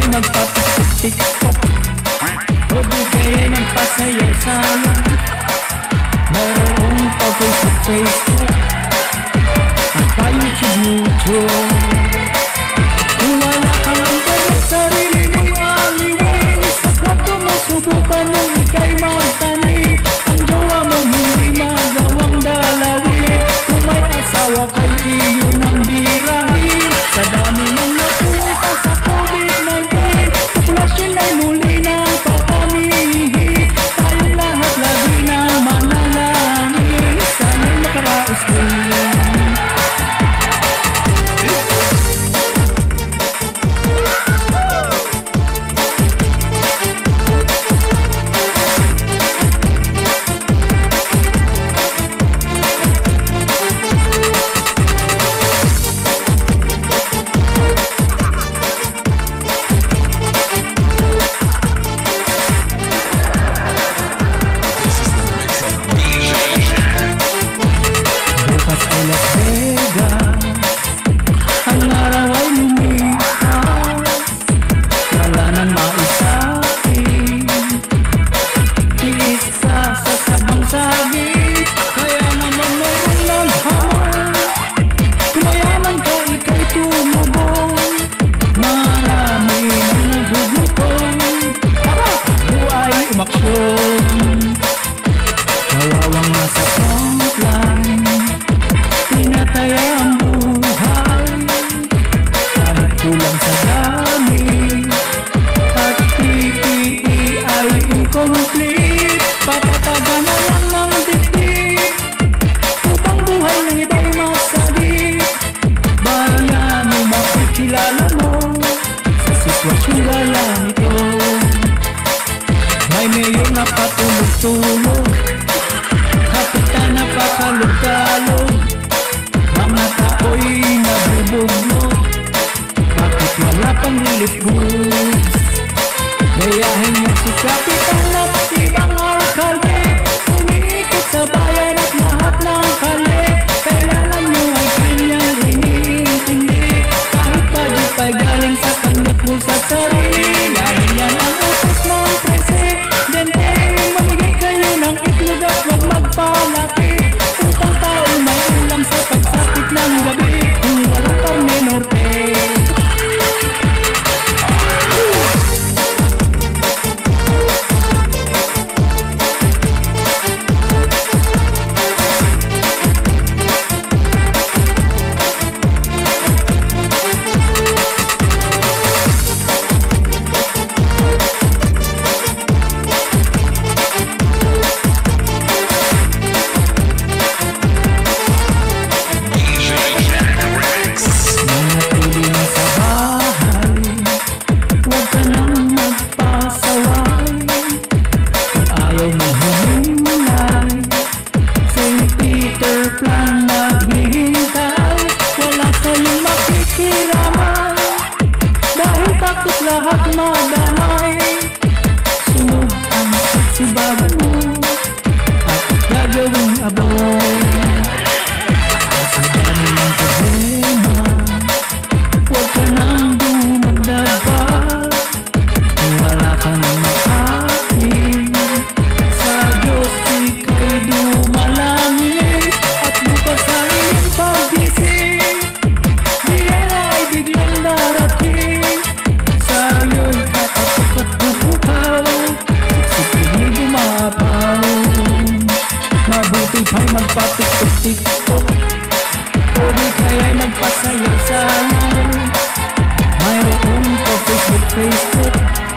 magpatik-tik-tok, o di kaya'y magpasayaw-sayaw. Mayroong pa-Facebook at pa-YouTube. Kung wala kang internet, sarili mo'y aliwin. Sa kwarto mo subukan nung ika'y magtanim. Ang jowa mo hindi magawang dalawin. Kung may asawa kay iyo ng birahin. Sa dami ng napunta sa COVID-19, populasyon ay muli ng papamihi. Tayong lahat lagi na manalangin, sana'y makaraos din. Nawawang nasa frontline, tinataya ang buhay. Kahit kulang sa dami, at PPE ay incomplete. Papataga na lang ng dibdib, upang buhay ng iba'y masagip. Baya mo makikilala mo sa sitwasyong gala nito. May mayor na patulog-tulog, kapitan na pakalog-kalog, mga tao'y nabubugnot. Bakit wala pang relief goods? Gayahin niyo si kapitan at ibang alkalde, umiikot sa bayan at lahat ng kali. Kailangan niyo ay kanyang iniintindi, kahit budget pa'y galing sa kanyang sa sarili. Dahil yan ang utos ng presidente, mamigay kayo ng itlog at huwag magpalaki, upang tao may ulam sa pagsapit ng gabi. Kung walang karne norte, lahat madamay. Sunog ang sibagan mo at gagawing aboy. Sa dami ng problema, huwag ka nang dumagdapat. Kung wala ka nang makain, sa Diyos ika'y dumalangin. At bukas sa iyong pagising, biyaya ay biglang darating. Sa'yo'y katatok at bubukaw, siksik-nig umapaw. Mabuti pa'y magpatik-tik-tok, o di kaya'y magpasayaw-sayaw. Mayroong pa Facebook